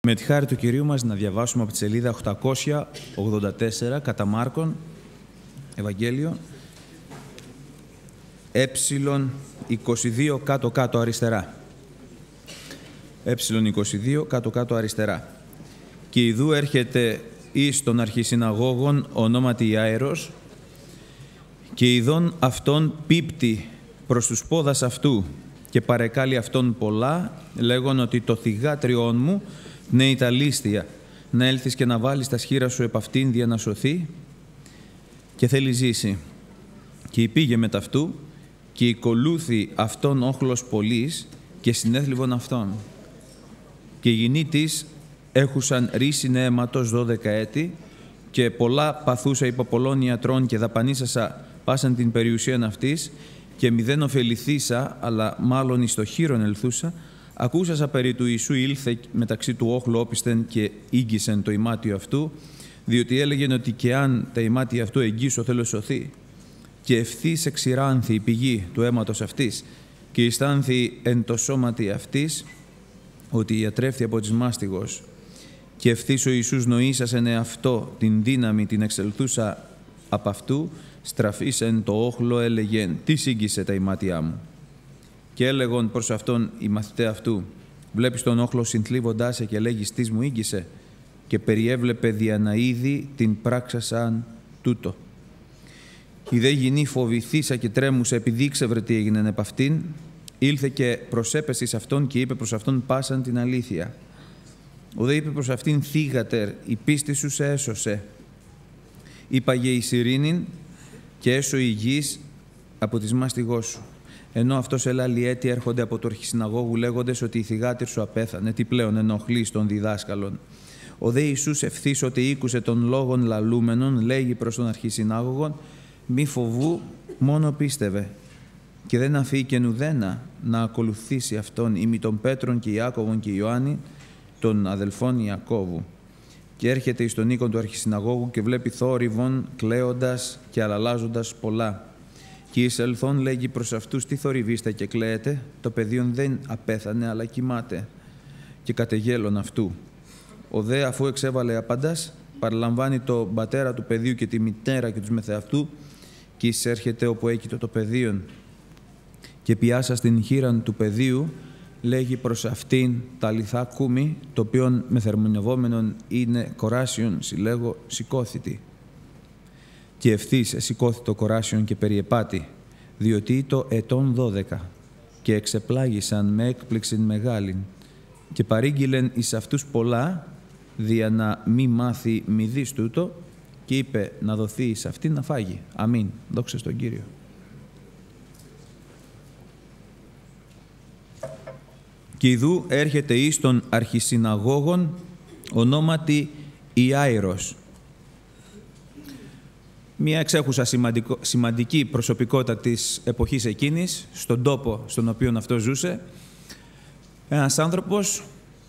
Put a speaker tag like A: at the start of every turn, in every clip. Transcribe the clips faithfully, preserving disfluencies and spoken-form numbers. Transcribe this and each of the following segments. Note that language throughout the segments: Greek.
A: Με τη χάρη του Κυρίου μας να διαβάσουμε από τη σελίδα οκτακόσια ογδόντα τέσσερα κατά Μάρκον, Ευαγγέλιο, έψιλον είκοσι δύο κάτω-κάτω αριστερά. Έψιλον είκοσι δύο κάτω-κάτω αριστερά. Και ιδού έρχεται εις των αρχισυναγώγων ονόματι Ιάειρος, και ειδών αυτόν πίπτει προς τους πόδας αυτού και παρεκάλει αυτόν πολλά, λέγον ότι το θυγάτριόν μου πνέει τα λίστια, να έλθεις και να βάλεις τα σχήρα σου επ' αυτήν δια να σωθεί, και θέλει ζήσει. Και υπήγε μετ' αυτού και οικολούθη αυτόν όχλος πολλής και συνέθλιβον αυτόν. Και γυνή της έχουσαν ρίσιν αίματος δώδεκα έτη και πολλά παθούσα υπό πολλών ιατρών και δαπανίσασα πάσαν την περιουσίαν αυτής και μηδέν ωφεληθήσα, αλλά μάλλον εις το χείρον ελθούσα, ακούσασα περί του Ιησού ήλθε μεταξύ του όχλου όπισθεν και ήγγισεν το ημάτιο αυτού, διότι έλεγεν ότι και αν τα ημάτια αυτού εγγύσω θέλω σωθεί. Και ευθύς εξηράνθη η πηγή του αίματος αυτής και αισθάνθη εν το σώματι αυτής ότι ιατρεύθη από της μάστιγος. Και ευθύς ο Ιησούς νοήσασεν εαυτό την δύναμη την εξελθούσα απ' αυτού, στραφής εν το όχλο έλεγεν «Τι σύγγισε τα ημάτια μου». Και έλεγον προς αυτόν οι μαθητέ αυτού «Βλέπεις τον όχλο συνθλίβοντάς σε και λέγεις «Τις μου ήγγισε», και περιέβλεπε δια να είδη την πράξασαν τούτο. Η δε γυνή φοβηθήσα και τρέμουσα επειδή ξεύρε τι έγινεν επ' αυτήν, ήλθε και προσέπεσε εις αυτόν και είπε προς αυτόν πάσαν την αλήθεια. Ο δε είπε προς αυτήν «Θύγατερ, η πίστη σου σε έσωσε». Είπαγε εις ειρήνην και έσω η γης από της μάστιγός σου. Ενώ αυτός ελάλη έτη έρχονται από το αρχισυναγώγου λέγοντες ότι η θυγάτηρ σου απέθανε, τι πλέον ενοχλείς των διδάσκαλων. Ο δε Ιησούς ευθύς ότι ήκουσε των λόγων λαλούμενων, λέγει προς τον αρχισυνάγωγον, μη φοβού, μόνο πίστευε. Και δεν αφήκεν ουδένα να ακολουθήσει αυτόν ημί των Πέτρων και Ιάκωβον και Ιωάννη, των αδελφών Ιακώβου. Και έρχεται εις τον οίκον του αρχισυναγώγου και βλέπει θόρυβον, κλαίοντας και αλλαλάζοντας πολλά. Και εις ελθόν λέγει προς αυτούς, τι θορυβείστε και κλαίετε, το παιδίον δεν απέθανε, αλλά κοιμάται. Και κατεγέλων αυτού. Ο δε, αφού εξέβαλε απαντάς, παραλαμβάνει τον πατέρα του παιδίου και τη μητέρα και τους μεθεαυτού, και εισέρχεται όπου έκειτο το παιδίον. Και πιάσα στην χείραν του παιδίου, λέγει προς αυτήν τα λιθά κούμι, το οποίον μεθερμονευόμενον είναι κοράσιον, συλλέγω, σηκώθητη. Και ευθύς εσηκώθη το κοράσιον και περιεπάτη, διότι το ετών δώδεκα, και εξεπλάγησαν με έκπληξην μεγάλην, και παρήγγειλεν εις αυτούς πολλά, δια να μη μάθει μηδείς τούτο, και είπε να δοθεί εις αυτήν να φάγει. Αμήν. Δόξα στον Κύριο. Και ιδού έρχεται εις των αρχισυναγώγων ονόματι Ιάειρος. Μία εξέχουσα σημαντικό, σημαντική προσωπικότητα της εποχής εκείνης, στον τόπο στον οποίο αυτό ζούσε. Ένας άνθρωπος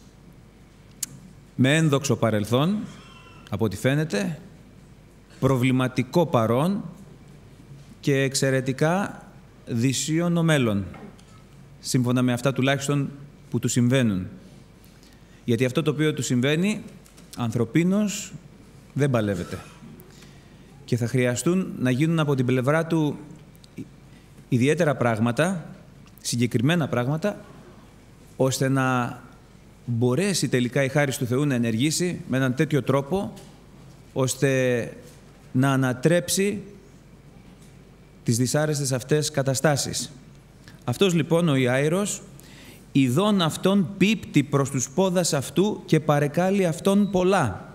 A: με ένδοξο παρελθόν, από ό,τι φαίνεται, προβληματικό παρόν και εξαιρετικά δυσίωνο μέλλον, σύμφωνα με αυτά τουλάχιστον που του συμβαίνουν. Γιατί αυτό το οποίο του συμβαίνει, ανθρωπίνως, δεν παλεύεται. Και θα χρειαστούν να γίνουν από την πλευρά του ιδιαίτερα πράγματα, συγκεκριμένα πράγματα, ώστε να μπορέσει τελικά η χάρις του Θεού να ενεργήσει με έναν τέτοιο τρόπο, ώστε να ανατρέψει τις δυσάρεστες αυτές καταστάσεις. Αυτός λοιπόν ο Ιάειρος, ειδών αυτόν πίπτει προς τους πόδας αυτού και παρεκάλει αυτόν πολλά.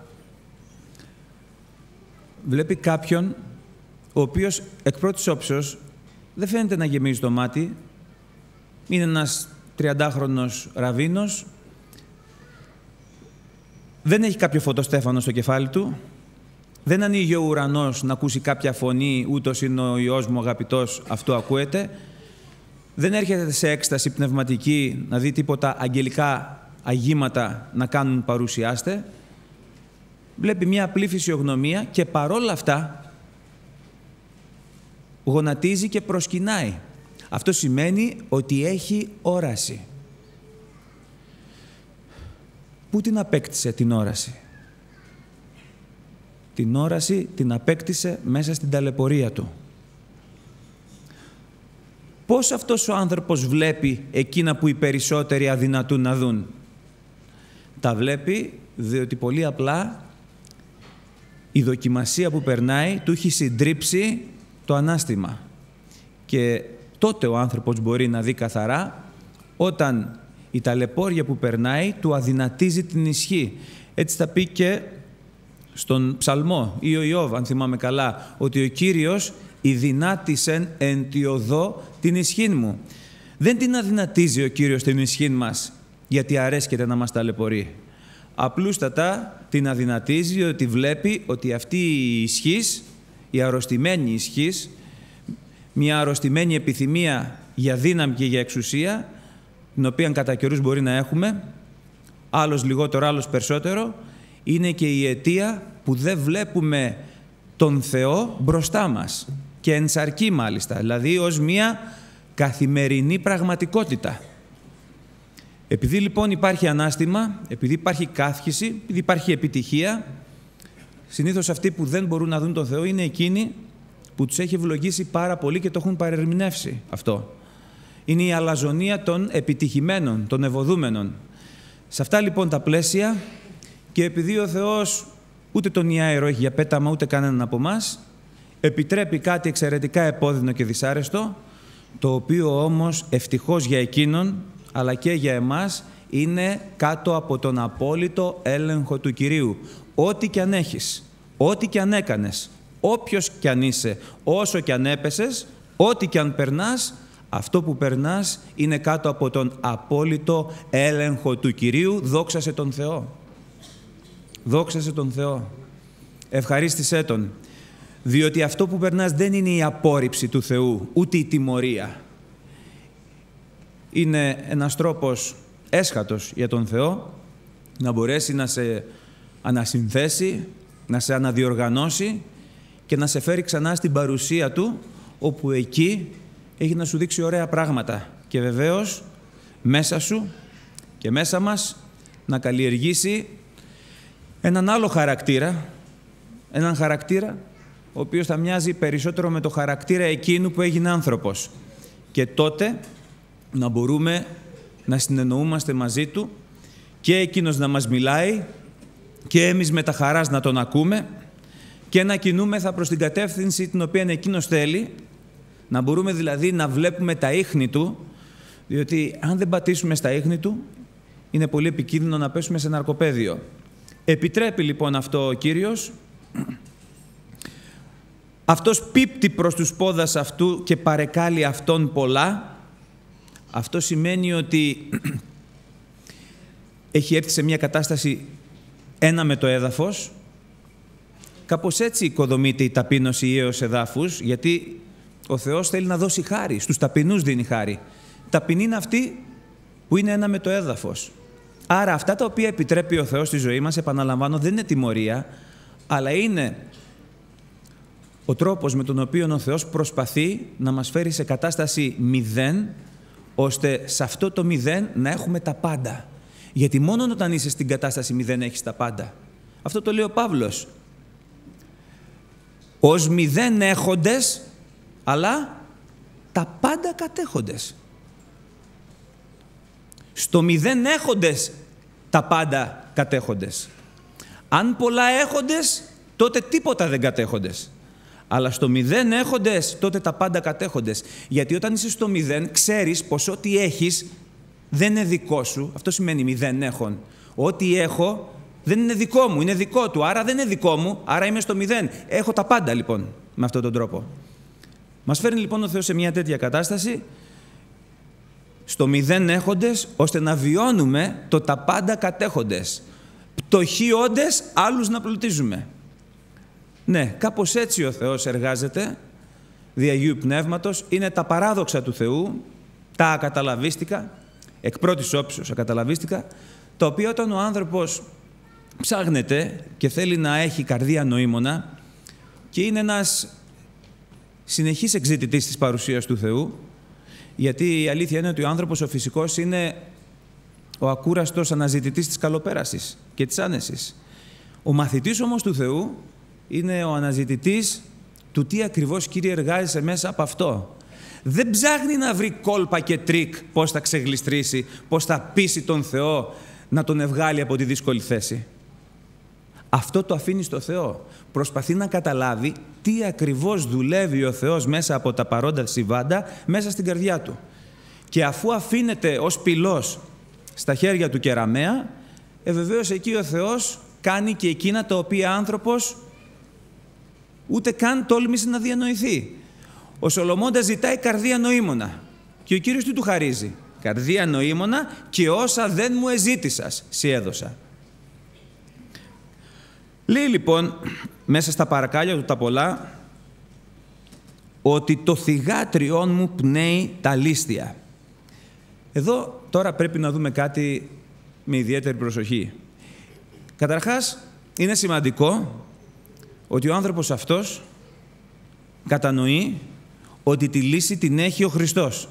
A: Βλέπει κάποιον ο οποίος εκ πρώτης όψεως δεν φαίνεται να γεμίζει το μάτι, είναι ένας τριαντάχρονος ραβίνος, δεν έχει κάποιο φωτοστέφανο στο κεφάλι του, δεν ανοίγει ο ουρανός να ακούσει κάποια φωνή, ούτως είναι ο Υιός μου αγαπητός, αυτό ακούεται. Δεν έρχεται σε έκσταση πνευματική να δει τίποτα αγγελικά αγήματα να κάνουν παρουσιάστε. Βλέπει μια απλή φυσιογνωμία και παρόλα αυτά γονατίζει και προσκυνάει. Αυτό σημαίνει ότι έχει όραση. πού την απέκτησε την όραση? Την όραση την απέκτησε μέσα στην ταλαιπωρία του. Πώς αυτός ο άνθρωπος βλέπει εκείνα που οι περισσότεροι αδυνατούν να δουν? Τα βλέπει διότι πολύ απλά η δοκιμασία που περνάει του έχει συντρίψει το ανάστημα. Και τότε ο άνθρωπος μπορεί να δει καθαρά όταν η ταλαιπώρια που περνάει του αδυνατίζει την ισχύ. Έτσι θα πει και στον ψαλμό ή ο Ιώβ, αν θυμάμαι καλά, ότι ο Κύριος «ηδυνάτησεν εν τη οδό την ισχύν μου». Δεν την αδυνατίζει ο Κύριος την ισχύν μας γιατί αρέσκεται να μας ταλαιπωρεί. Απλούστατα την αδυνατίζει ότι βλέπει ότι αυτή η ισχύς, η αρρωστημένη ισχύς, μια αρρωστημένη επιθυμία για δύναμη και για εξουσία, την οποία κατά καιρούς μπορεί να έχουμε, άλλος λιγότερο, άλλος περισσότερο, είναι και η αιτία που δεν βλέπουμε τον Θεό μπροστά μας και εν σαρκή μάλιστα, δηλαδή ως μια καθημερινή πραγματικότητα. Επειδή λοιπόν υπάρχει ανάστημα, επειδή υπάρχει καύχηση, επειδή υπάρχει επιτυχία, συνήθως αυτοί που δεν μπορούν να δουν τον Θεό είναι εκείνοι που τους έχει ευλογήσει πάρα πολύ και το έχουν παρερμηνεύσει αυτό. Είναι η αλαζονία των επιτυχημένων, των ευωδούμενων. Σε αυτά λοιπόν τα πλαίσια, και επειδή ο Θεός ούτε τον ιάερο έχει για πέταμα ούτε κανέναν από εμάς, επιτρέπει κάτι εξαιρετικά επώδυνο και δυσάρεστο, το οποίο όμως ευτυχώς για εκείνον αλλά και για εμάς είναι κάτω από τον απόλυτο έλεγχο του Κυρίου. Ό,τι κι αν έχεις, ό,τι κι αν έκανες, όποιος κι αν είσαι, όσο κι αν έπεσες, ό,τι κι αν περνάς, αυτό που περνάς είναι κάτω από τον απόλυτο έλεγχο του Κυρίου. Δόξασε τον Θεό. Δόξασε τον Θεό. Ευχαρίστησέ Τον. Διότι αυτό που περνάς δεν είναι η απόρριψη του Θεού, ούτε η τιμωρία. Είναι ένας τρόπος έσχατος για τον Θεό να μπορέσει να σε ανασυνθέσει, να σε αναδιοργανώσει και να σε φέρει ξανά στην παρουσία Του, όπου εκεί έχει να σου δείξει ωραία πράγματα. Και βεβαίως μέσα σου και μέσα μας να καλλιεργήσει έναν άλλο χαρακτήρα, έναν χαρακτήρα ο οποίος θα μοιάζει περισσότερο με το χαρακτήρα εκείνου που έγινε άνθρωπος. Και τότε να μπορούμε να συνεννοούμαστε μαζί Του και εκείνος να μας μιλάει και εμείς με τα χαράς να Τον ακούμε και να κινούμεθα προς την κατεύθυνση την οποία εκείνος θέλει, να μπορούμε δηλαδή να βλέπουμε τα ίχνη Του, διότι αν δεν πατήσουμε στα ίχνη Του είναι πολύ επικίνδυνο να πέσουμε σε ναρκοπαίδιο. Επιτρέπει λοιπόν αυτό ο Κύριος. Αυτός πίπτει προς τους πόδας αυτού και παρεκάλει αυτόν πολλά. Αυτό σημαίνει ότι έχει έρθει σε μια κατάσταση ένα με το έδαφος. Κάπως έτσι οικοδομείται η ταπείνωση ιαίος εδάφους, γιατί ο Θεός θέλει να δώσει χάρη. Στους ταπεινούς δίνει χάρη. Ταπεινή είναι αυτή που είναι ένα με το έδαφος. Άρα αυτά τα οποία επιτρέπει ο Θεός στη ζωή μας, επαναλαμβάνω, δεν είναι τιμωρία, αλλά είναι ο τρόπος με τον οποίο ο Θεός προσπαθεί να μας φέρει σε κατάσταση μηδέν, ώστε σε αυτό το μηδέν να έχουμε τα πάντα. Γιατί μόνο όταν είσαι στην κατάσταση μηδέν έχεις τα πάντα. Αυτό το λέει ο Παύλος. Ως μηδέν έχοντες, αλλά τα πάντα κατέχοντες. Στο μηδέν έχοντες, τα πάντα κατέχοντες. Αν πολλά έχοντες, τότε τίποτα δεν κατέχοντες. Αλλά στο μηδέν έχοντες, τότε τα πάντα κατέχοντες. Γιατί όταν είσαι στο μηδέν, ξέρεις πως ό,τι έχεις δεν είναι δικό σου. Αυτό σημαίνει μηδέν έχον. Ό,τι έχω δεν είναι δικό μου, είναι δικό του. Άρα δεν είναι δικό μου, άρα είμαι στο μηδέν. Έχω τα πάντα λοιπόν με αυτόν τον τρόπο. Μας φέρνει λοιπόν ο Θεός σε μια τέτοια κατάσταση, στο μηδέν έχοντες, ώστε να βιώνουμε το τα πάντα κατέχοντες. Πτωχοί όντες, άλλους να πλουτίζουμε. Ναι, κάπως έτσι ο Θεός εργάζεται, δι' Αγίου Πνεύματος. Είναι τα παράδοξα του Θεού, τα ακαταλαβίστικα, εκ πρώτης όψεως ακαταλαβίστικα, τα οποία όταν ο άνθρωπος ψάχνεται και θέλει να έχει καρδία νοήμωνα και είναι ένας συνεχής εξητητής της παρουσίας του Θεού, γιατί η αλήθεια είναι ότι ο άνθρωπος ο φυσικός είναι ο ακούραστος αναζητητής της καλοπέρασης και της άνεσης. Ο μαθητής όμως του Θεού είναι ο αναζητητής του τι ακριβώς, Κύριε, εργάζεσαι μέσα από αυτό. Δεν ψάχνει να βρει κόλπα και τρίκ πώς θα ξεγλιστρήσει, πώς θα πείσει τον Θεό να τον ευγάλει από τη δύσκολη θέση. Αυτό το αφήνει στο Θεό. Προσπαθεί να καταλάβει τι ακριβώς δουλεύει ο Θεός μέσα από τα παρόντα συμβάντα, μέσα στην καρδιά του. Και αφού αφήνεται ως πυλός στα χέρια του κεραμαία, ε, βεβαίως εκεί ο Θεός κάνει και εκείνα τα οποία άνθρωπος ούτε καν τόλμησε να διανοηθεί. Ο Σολομώντας ζητάει καρδία νοήμωνα και ο Κύριος τι του χαρίζει? Καρδία νοήμωνα και όσα δεν μου εζήτησας, σοι έδωσα. Λέει λοιπόν μέσα στα παρακάλια του τα πολλά ότι το θυγάτριόν μου πνέει τα λίστια. Εδώ τώρα πρέπει να δούμε κάτι με ιδιαίτερη προσοχή. Καταρχάς, είναι σημαντικό ότι ο άνθρωπος αυτός κατανοεί ότι τη λύση την έχει ο Χριστός.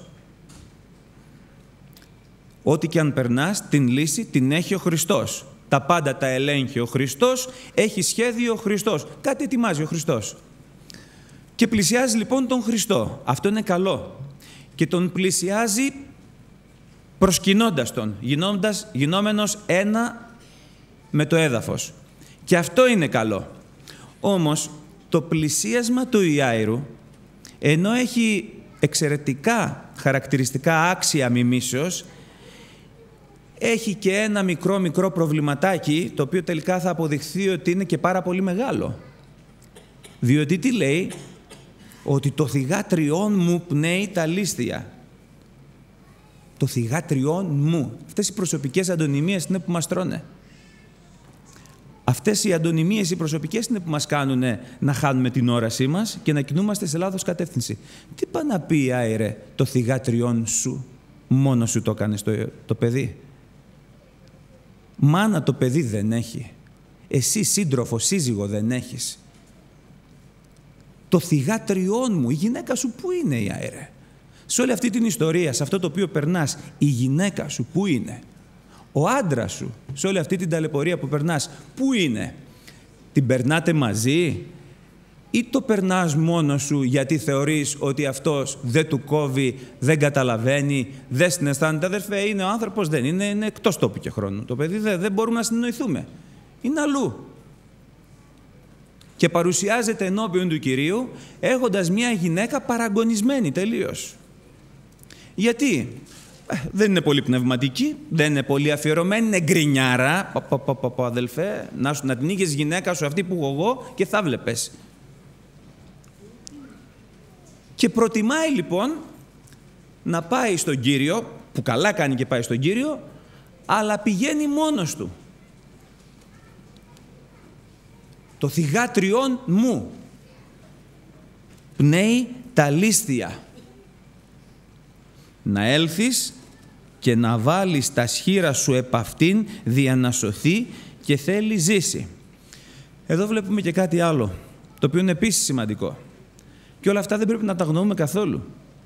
A: Ό,τι και αν περνάς, την λύση την έχει ο Χριστός. Τα πάντα τα ελέγχει ο Χριστός, έχει σχέδιο ο Χριστός. Κάτι ετοιμάζει ο Χριστός. Και πλησιάζει λοιπόν τον Χριστό. Αυτό είναι καλό. Και τον πλησιάζει προσκυνώντας τον, γινώντας, γινόμενος ένα με το έδαφος. Και αυτό είναι καλό. Όμως, το πλησίασμα του Ιάηρου, ενώ έχει εξαιρετικά χαρακτηριστικά άξια μιμήσεως, έχει και ένα μικρό μικρό προβληματάκι, το οποίο τελικά θα αποδειχθεί ότι είναι και πάρα πολύ μεγάλο. Διότι τι λέει? Ότι το θυγάτριόν μου πνέει τα λίστια. Το θυγάτριόν μου. Αυτές οι προσωπικές αντωνυμίες είναι που μας τρώνε. Αυτές οι αντωνυμίες, οι προσωπικές, είναι που μας κάνουν να χάνουμε την όρασή μας και να κινούμαστε σε λάθος κατεύθυνση. Τι πάει να πει, άιρε, το θυγάτριόν σου? Μόνο σου το έκανες το, το παιδί. Μάνα το παιδί δεν έχει. Εσύ σύντροφο, σύζυγο δεν έχεις. Το θυγάτριόν μου, η γυναίκα σου πού είναι, η άιρε? Σε όλη αυτή την ιστορία, σε αυτό το οποίο περνάς, η γυναίκα σου πού είναι? Ο άντρας σου, σε όλη αυτή την ταλαιπωρία που περνάς, πού είναι? Την περνάτε μαζί ή το περνάς μόνος σου γιατί θεωρείς ότι αυτός δεν του κόβει, δεν καταλαβαίνει, δεν συναισθάνεται? Αδερφέ, είναι ο άνθρωπος, δεν είναι, είναι εκτός τόπου και χρόνου. Το παιδί δεν, δεν μπορούμε να συνεννοηθούμε. Είναι αλλού. Και παρουσιάζεται ενώπιον του Κυρίου έχοντας μια γυναίκα παραγωνισμένη τελείως. Γιατί? Ε, δεν είναι πολύ πνευματική, δεν είναι πολύ αφιερωμένη, είναι γκρινιάρα. Πα, πα, πα, πα, πα, αδελφέ, να, σου, να την είχες γυναίκα σου αυτή που έχω εγώ και θα βλέπες. Και προτιμάει λοιπόν να πάει στον Κύριο, που καλά κάνει και πάει στον Κύριο, αλλά πηγαίνει μόνος του. Το θυγάτριόν μου πνέει τα λίστια. Να έλθεις και να βάλεις τα σχήρα σου επ' αυτήν, δια να σωθεί και θέλει ζήσει. Εδώ βλέπουμε και κάτι άλλο, το οποίο είναι επίσης σημαντικό. Και όλα αυτά δεν πρέπει να τα αγνοούμε καθόλου.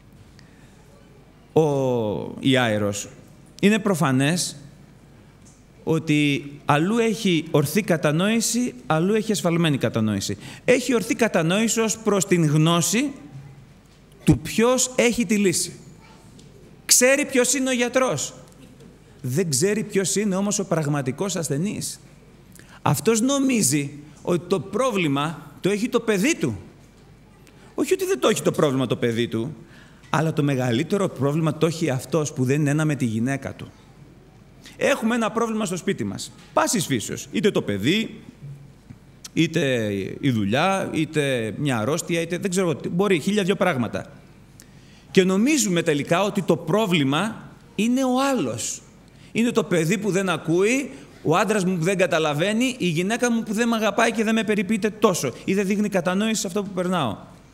A: Ο Ιάηρος είναι προφανές ότι αλλού έχει ορθή κατανόηση, αλλού έχει ασφαλμένη κατανόηση. Έχει ορθή κατανόηση ως προς την γνώση του ποιος έχει τη λύση. Ξέρει ποιος είναι ο γιατρός. Δεν ξέρει ποιος είναι όμως ο πραγματικός ασθενής. Αυτός νομίζει ότι το πρόβλημα το έχει το παιδί του. Όχι ότι δεν το έχει το πρόβλημα το παιδί του, αλλά το μεγαλύτερο πρόβλημα το έχει αυτός που δεν είναι ένα με τη γυναίκα του. Έχουμε ένα πρόβλημα στο σπίτι μας. Πάσης φύσεως. Είτε το παιδί, είτε η δουλειά, είτε μια αρρώστια, είτε δεν ξέρω, μπορεί χίλια δυο πράγματα. Και νομίζουμε τελικά ότι το πρόβλημα είναι ο άλλος. Είναι το παιδί που δεν ακούει, ο άντρας μου που δεν καταλαβαίνει, η γυναίκα μου που δεν με αγαπάει και δεν με περιποιείται τόσο ή δεν δείχνει κατανόηση σε αυτό που περνάω.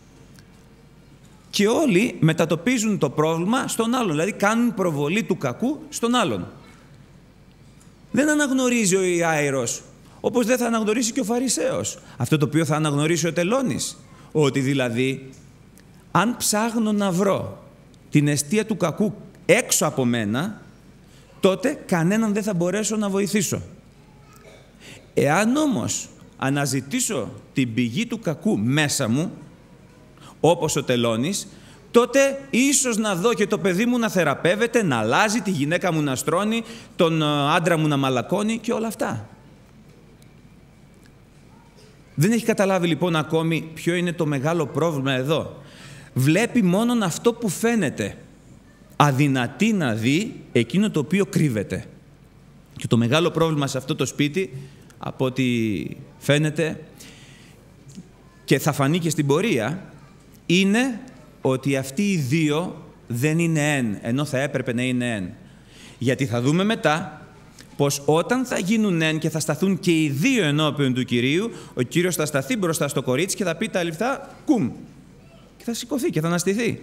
A: Και όλοι μετατοπίζουν το πρόβλημα στον άλλον, δηλαδή κάνουν προβολή του κακού στον άλλον. Δεν αναγνωρίζει ο Ιάηρος, όπως δεν θα αναγνωρίσει και ο Φαρισαίος. Αυτό το οποίο θα αναγνωρίσει ο τελώνης, ότι δηλαδή αν ψάχνω να βρω την αιστεία του κακού έξω από μένα, τότε κανέναν δεν θα μπορέσω να βοηθήσω. Εάν όμως αναζητήσω την πηγή του κακού μέσα μου, όπως ο τελώνης, τότε ίσως να δω και το παιδί μου να θεραπεύεται, να αλλάζει, τη γυναίκα μου να στρώνει, τον άντρα μου να μαλακώνει και όλα αυτά. Δεν έχει καταλάβει λοιπόν ακόμη ποιο είναι το μεγάλο πρόβλημα εδώ. Βλέπει μόνον αυτό που φαίνεται. Αδυνατεί να δει εκείνο το οποίο κρύβεται. Και το μεγάλο πρόβλημα σε αυτό το σπίτι, από ό,τι φαίνεται και θα φανεί και στην πορεία, είναι ότι αυτοί οι δύο δεν είναι εν, ενώ θα έπρεπε να είναι εν. Γιατί θα δούμε μετά πως όταν θα γίνουν εν και θα σταθούν και οι δύο ενώπιον του Κυρίου, ο Κύριος θα σταθεί μπροστά στο κορίτσι και θα πει τα αληθά κουμ και θα σηκωθεί και θα αναστηθεί.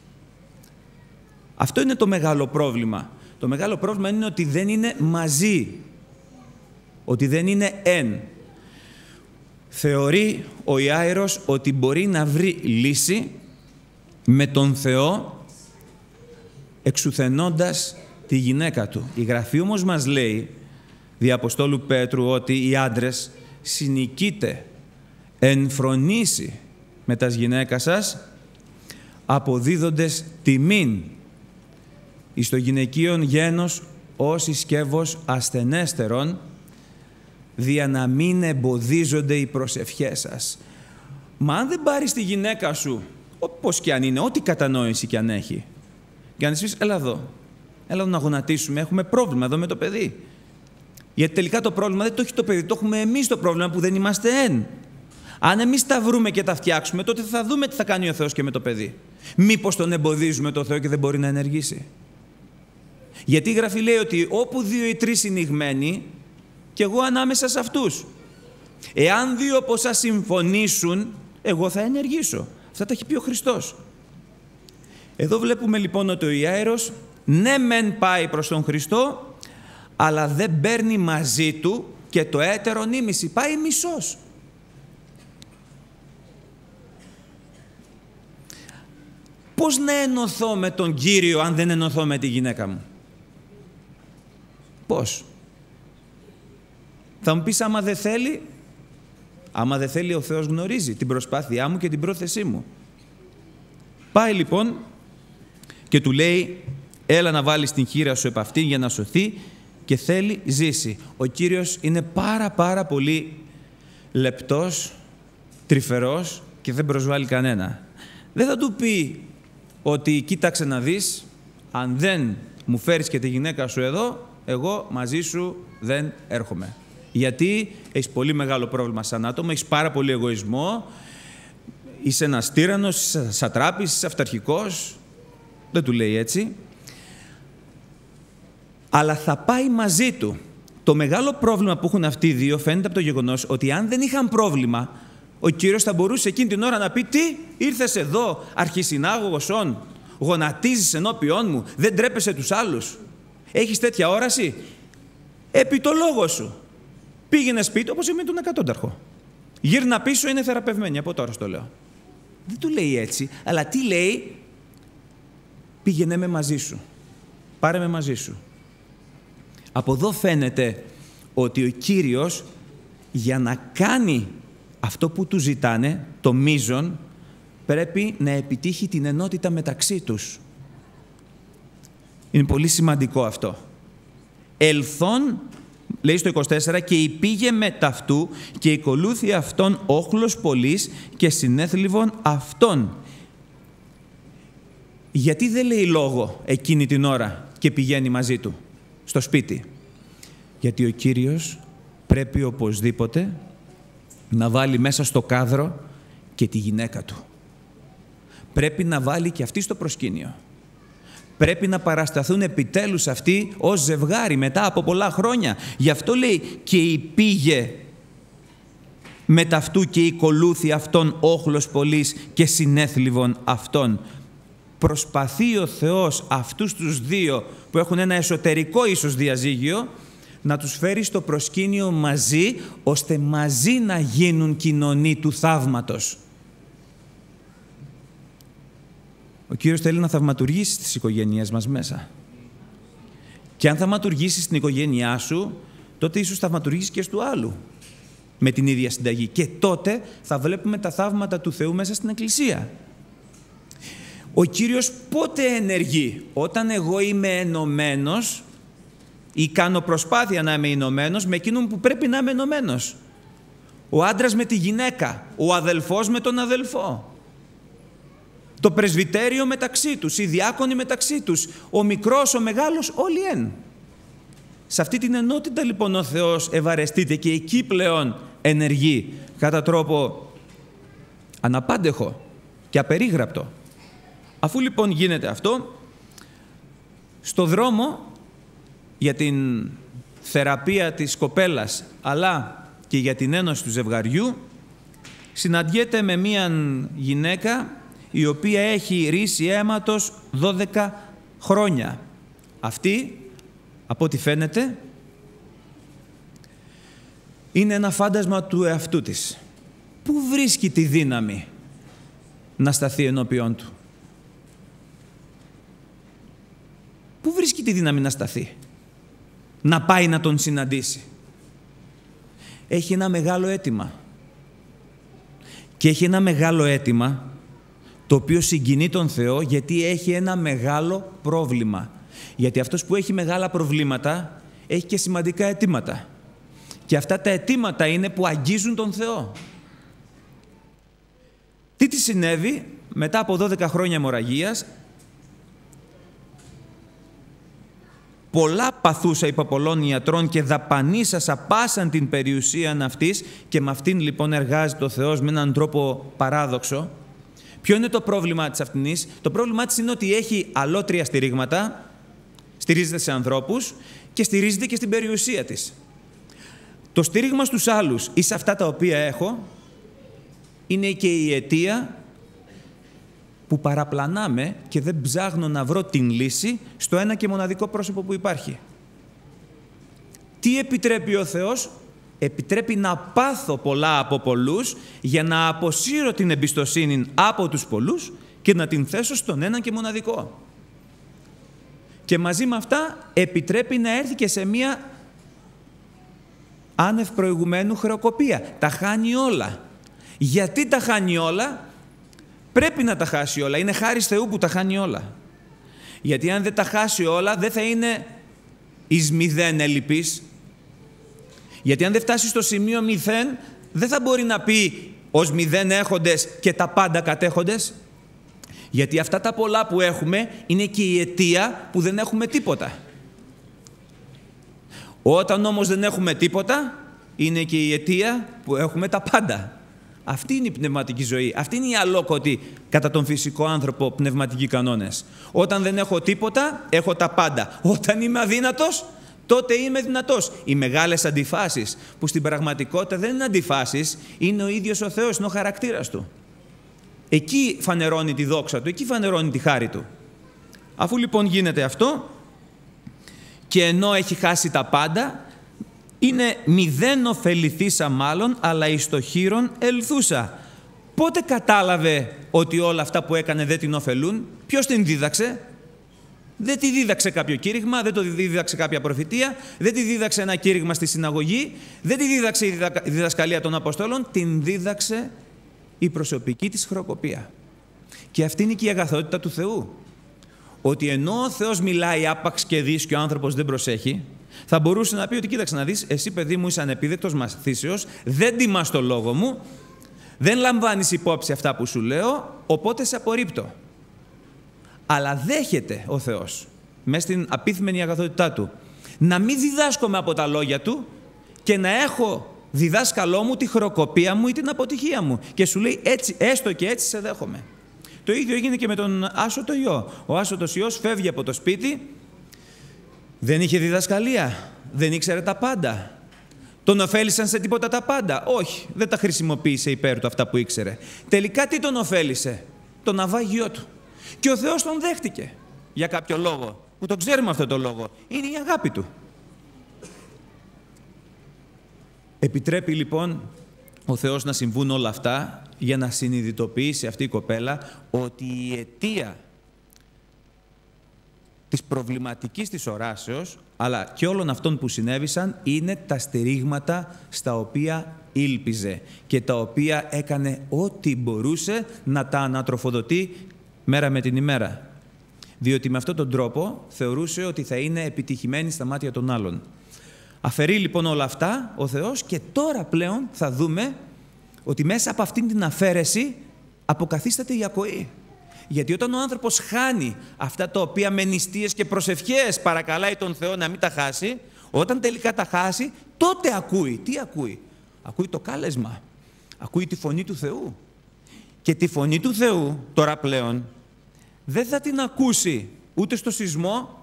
A: Αυτό είναι το μεγάλο πρόβλημα. Το μεγάλο πρόβλημα είναι ότι δεν είναι μαζί, ότι δεν είναι εν. Θεωρεί ο Ιάειρος ότι μπορεί να βρει λύση με τον Θεό εξουθενώντας τη γυναίκα του. Η Γραφή όμως μας λέει, δι' Αποστόλου Πέτρου, ότι οι άντρες συνοικείτε εν φρονήσει με τας γυναίκα σας, αποδίδοντες τιμήν εις το γυναικείον γένος ως ισκεύος ασθενέστερον, δια να μην εμποδίζονται οι προσευχές σας. Μα αν δεν πάρεις τη γυναίκα σου, όπως και αν είναι, ό,τι κατανόηση και αν έχει, και αν της πεις, έλα εδώ, έλα εδώ να γονατίσουμε, έχουμε πρόβλημα εδώ με το παιδί. Γιατί τελικά το πρόβλημα δεν το έχει το παιδί, το έχουμε εμείς το πρόβλημα που δεν είμαστε εν. Αν εμείς τα βρούμε και τα φτιάξουμε, τότε θα δούμε τι θα κάνει ο Θεός και με το παιδί. Μήπως τον εμποδίζουμε το Θεό και δεν μπορεί να ενεργήσει. Γιατί η Γραφή λέει ότι όπου δύο ή τρεις είναι ηγμένοι, και εγώ ανάμεσα σε αυτούς. Εάν δύο από εσάς συμφωνήσουν, εγώ θα ενεργήσω. Αυτά τα έχει πει ο Χριστός. Εδώ βλέπουμε λοιπόν ότι ο Ιάειρος ναι μεν πάει προς τον Χριστό, αλλά δεν παίρνει μαζί του και το έτερο νήμιση. Πάει μισός. Πώς να ενωθώ με τον Κύριο αν δεν ενωθώ με τη γυναίκα μου? Πώς? Θα μου πεις άμα δεν θέλει, άμα δεν θέλει ο Θεός γνωρίζει την προσπάθειά μου και την πρόθεσή μου. Πάει λοιπόν και του λέει έλα να βάλεις την χείρα σου επ' αυτήν για να σωθεί και θέλει ζήσει. Ο Κύριος είναι πάρα πάρα πολύ λεπτός, τρυφερός και δεν προσβάλλει κανένα. Δεν θα του πει ότι κοίταξε να δεις, αν δεν μου φέρεις και τη γυναίκα σου εδώ, εγώ μαζί σου δεν έρχομαι. Γιατί έχεις πολύ μεγάλο πρόβλημα σαν άτομο, έχεις πάρα πολύ εγωισμό, είσαι ένας τύραννος, είσαι σατράπης, είσαι αυταρχικός. Δεν του λέει έτσι. Αλλά θα πάει μαζί του. Το μεγάλο πρόβλημα που έχουν αυτοί οι δύο φαίνεται από το γεγονός ότι αν δεν είχαν πρόβλημα, ο Κύριος θα μπορούσε εκείνη την ώρα να πει τι, ήρθες εδώ αρχισυνάγωγος όν, γονατίζεις ενώπιόν μου, δεν τρέπεσαι τους άλλους. Έχεις τέτοια όραση? Επί το λόγο σου. Πήγαινε σπίτι όπως είμαι τον εκατόνταρχο. Γύρνα πίσω, είναι θεραπευμένη, από τώρα στο λέω. Δεν του λέει έτσι, αλλά τι λέει? Πήγαινε με μαζί σου. Πάρε με μαζί σου. Από εδώ φαίνεται ότι ο Κύριος για να κάνει αυτό που του ζητάνε, το μείζον, πρέπει να επιτύχει την ενότητα μεταξύ τους. Είναι πολύ σημαντικό αυτό. Ελθόν, λέει στο είκοσι τέσσερα, και υπήγε με ταυτού και οικολούθη αυτόν όχλος πολλής και συνέθλιβον αυτόν. Γιατί δεν λέει λόγο εκείνη την ώρα και πηγαίνει μαζί του στο σπίτι? Γιατί ο Κύριος πρέπει οπωσδήποτε να βάλει μέσα στο κάδρο και τη γυναίκα του. Πρέπει να βάλει και αυτή στο προσκήνιο. Πρέπει να παρασταθούν επιτέλους αυτοί ως ζευγάρι μετά από πολλά χρόνια. Γι' αυτό λέει και υπήγε με ταυτού και οικολούθη αυτόν όχλος πολλής και συνέθλιβον αυτόν. Προσπαθεί ο Θεός αυτούς τους δύο που έχουν ένα εσωτερικό ίσως διαζύγιο να τους φέρει στο προσκήνιο μαζί, ώστε μαζί να γίνουν κοινωνοί του θαύματος. Ο Κύριος θέλει να θαυματουργήσει τις οικογένειές μας μέσα. Και αν θαυματουργήσεις στην οικογένειά σου, τότε ίσως θαυματουργήσεις και στο άλλου με την ίδια συνταγή. Και τότε θα βλέπουμε τα θαύματα του Θεού μέσα στην Εκκλησία. Ο Κύριος πότε ενεργεί? Όταν εγώ είμαι ενωμένος ή κάνω προσπάθεια να είμαι ενωμένος με εκείνον που πρέπει να είμαι ενωμένος. Ο άντρας με τη γυναίκα, ο αδελφός με τον αδελφό. Το πρεσβυτέριο μεταξύ τους, οι διάκονοι μεταξύ τους, ο μικρός, ο μεγάλος, όλοι εν. Σε αυτή την ενότητα λοιπόν ο Θεός ευαρεστείται και εκεί πλέον ενεργεί κατά τρόπο αναπάντεχο και απερίγραπτο. Αφού λοιπόν γίνεται αυτό, στο δρόμο για την θεραπεία της κοπέλας αλλά και για την ένωση του ζευγαριού συναντιέται με μία γυναίκα η οποία έχει ρίση αίματος δώδεκα χρόνια. Αυτή, από ό,τι φαίνεται, είναι ένα φάντασμα του εαυτού της. Πού βρίσκει τη δύναμη να σταθεί ενώπιον του? Πού βρίσκει τη δύναμη να σταθεί? Να πάει να τον συναντήσει? Έχει ένα μεγάλο αίτημα. Και έχει ένα μεγάλο αίτημα το οποίο συγκινεί τον Θεό γιατί έχει ένα μεγάλο πρόβλημα. Γιατί αυτός που έχει μεγάλα προβλήματα έχει και σημαντικά αιτήματα. Και αυτά τα αιτήματα είναι που αγγίζουν τον Θεό. Τι της συνέβη? Μετά από δώδεκα χρόνια αιμορραγίας, πολλά παθούσα υπό πολλών ιατρών και δαπανίσασα πάσαν την περιουσίαν αυτής, και με αυτήν λοιπόν εργάζεται ο Θεός με έναν τρόπο παράδοξο. Ποιο είναι το πρόβλημα της αυτινής? Το πρόβλημά της είναι ότι έχει αλότρια στηρίγματα, στηρίζεται σε ανθρώπους και στηρίζεται και στην περιουσία της. Το στήριγμα στους άλλους ή σε αυτά τα οποία έχω είναι και η αιτία που παραπλανάμε και δεν ψάχνω να βρω την λύση στο ένα και μοναδικό πρόσωπο που υπάρχει. Τι επιτρέπει ο Θεός? Επιτρέπει να πάθω πολλά από πολλούς για να αποσύρω την εμπιστοσύνη από τους πολλούς και να την θέσω στον ένα και μοναδικό. Και μαζί με αυτά επιτρέπει να έρθει και σε μία άνευ προηγουμένου χρεοκοπία. Τα χάνει όλα. Γιατί τα χάνει όλα? Πρέπει να τα χάσει όλα. Είναι χάρις Θεού που τα χάνει όλα. Γιατί αν δεν τα χάσει όλα δεν θα είναι εις μηδέν ελλειπής. Γιατί αν δεν φτάσει στο σημείο μηδέν δεν θα μπορεί να πει ως μηδέν έχοντες και τα πάντα κατέχοντες. Γιατί αυτά τα πολλά που έχουμε είναι και η αιτία που δεν έχουμε τίποτα. Όταν όμως δεν έχουμε τίποτα, είναι και η αιτία που έχουμε τα πάντα. Αυτή είναι η πνευματική ζωή. Αυτή είναι η αλόκοτη κατά τον φυσικό άνθρωπο πνευματικοί κανόνες. Όταν δεν έχω τίποτα, έχω τα πάντα. Όταν είμαι αδύνατος, τότε είμαι δυνατός. Οι μεγάλες αντιφάσεις, που στην πραγματικότητα δεν είναι αντιφάσεις, είναι ο ίδιος ο Θεός, είναι ο χαρακτήρας Του. Εκεί φανερώνει τη δόξα Του, εκεί φανερώνει τη χάρη Του. Αφού λοιπόν γίνεται αυτό, και ενώ έχει χάσει τα πάντα, είναι μηδέν ωφεληθήσα μάλλον, αλλά εις το χείρον ελθούσα. Πότε κατάλαβε ότι όλα αυτά που έκανε δεν την ωφελούν? Ποιος την δίδαξε? Δεν τη δίδαξε κάποιο κήρυγμα, δεν το δίδαξε κάποια προφητεία, δεν τη δίδαξε ένα κήρυγμα στη συναγωγή, δεν τη δίδαξε η διδασκαλία των Αποστόλων, την δίδαξε η προσωπική της χρεοκοπία. Και αυτή είναι και η αγαθότητα του Θεού. Ότι ενώ ο Θεός μιλάει άπαξ και δεις και ο άνθρωπος δεν προσέχει, θα μπορούσε να πει ότι κοίταξε να δεις, εσύ παιδί μου είσαι ανεπίδεκτος μαθήσεως, δεν τιμάς το λόγο μου, δεν λαμβάνεις υπόψη αυτά που σου λέω, οπότε σε απορρίπτω. Αλλά δέχεται ο Θεός, μέσα στην απίθμενη αγαθότητά Του, να μην διδάσκομαι από τα λόγια Του και να έχω διδάσκαλό μου τη χρεοκοπία μου ή την αποτυχία μου. Και σου λέει έτσι, έστω και έτσι σε δέχομαι. Το ίδιο έγινε και με τον άσωτο Υιό. Ο άσωτος Υιός φεύγει από το σπίτι, δεν είχε διδασκαλία, δεν ήξερε τα πάντα. Τον ωφέλησαν σε τίποτα τα πάντα? Όχι, δεν τα χρησιμοποίησε υπέρ του αυτά που ήξερε. Τελικά τι τον ωφέλησε? Το ναυάγιό του. Και ο Θεός τον δέχτηκε για κάποιο λόγο, που τον ξέρουμε αυτό το λόγο. Είναι η αγάπη Του. Επιτρέπει λοιπόν ο Θεός να συμβούν όλα αυτά για να συνειδητοποιήσει αυτή η κοπέλα ότι η αιτία της προβληματικής της οράσεως αλλά και όλων αυτών που συνέβησαν είναι τα στηρίγματα στα οποία ήλπιζε και τα οποία έκανε ό,τι μπορούσε να τα ανατροφοδοτεί μέρα με την ημέρα. Διότι με αυτόν τον τρόπο θεωρούσε ότι θα είναι επιτυχημένη στα μάτια των άλλων. Αφαιρεί λοιπόν όλα αυτά ο Θεός και τώρα πλέον θα δούμε ότι μέσα από αυτήν την αφαίρεση αποκαθίσταται η ακοή. Γιατί όταν ο άνθρωπος χάνει αυτά τα οποία με νηστείες και προσευχές παρακαλάει τον Θεό να μην τα χάσει, όταν τελικά τα χάσει, τότε ακούει. Τι ακούει? Ακούει το κάλεσμα. Ακούει τη φωνή του Θεού. Και τη φωνή του Θεού τώρα πλέον δεν θα την ακούσει ούτε στο σεισμό,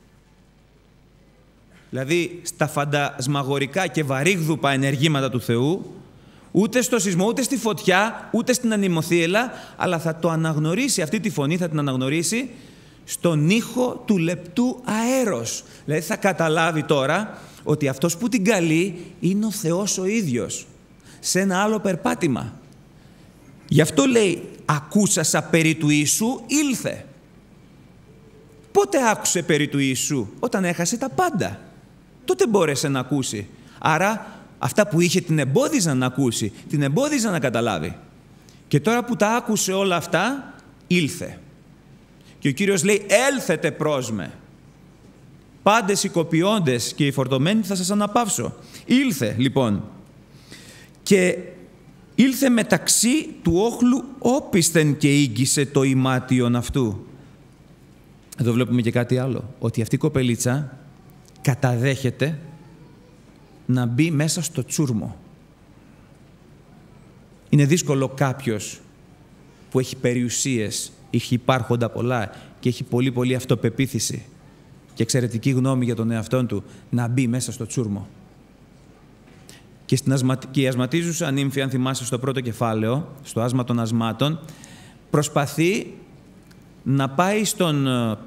A: δηλαδή στα φαντασμαγορικά και βαρύγδουπα ενεργήματα του Θεού, ούτε στο σεισμό, ούτε στη φωτιά, ούτε στην ανεμοθύελλα, αλλά θα το αναγνωρίσει, αυτή τη φωνή θα την αναγνωρίσει στον ήχο του λεπτού αέρος. Δηλαδή θα καταλάβει τώρα ότι αυτός που την καλεί είναι ο Θεός ο ίδιος, σε ένα άλλο περπάτημα. Γι' αυτό λέει, ακούσασα περί του Ιησού, ήλθε. Πότε άκουσε περί του Ιησού? Όταν έχασε τα πάντα. Τότε μπόρεσε να ακούσει. Άρα αυτά που είχε την εμπόδιζαν να ακούσει, την εμπόδιζαν να καταλάβει. Και τώρα που τα άκουσε όλα αυτά, ήλθε. Και ο Κύριος λέει, έλθετε προς με. Πάντες οι κοπιώντες και οι φορτωμένοι θα σας αναπαύσω. Ήλθε λοιπόν. Και ήλθε μεταξύ του όχλου όπισθεν και ήγγισε το ημάτιον αυτού. Εδώ βλέπουμε και κάτι άλλο. Ότι αυτή η κοπελίτσα καταδέχεται να μπει μέσα στο τσούρμο. Είναι δύσκολο κάποιος που έχει περιουσίες, έχει υπάρχοντα πολλά και έχει πολύ πολύ αυτοπεποίθηση και εξαιρετική γνώμη για τον εαυτόν του να μπει μέσα στο τσούρμο. Και, στην ασμα... και η ασματίζουσα νύμφη, αν θυμάσαι στο πρώτο κεφάλαιο, στο άσμα των ασμάτων, προσπαθεί να πάει στον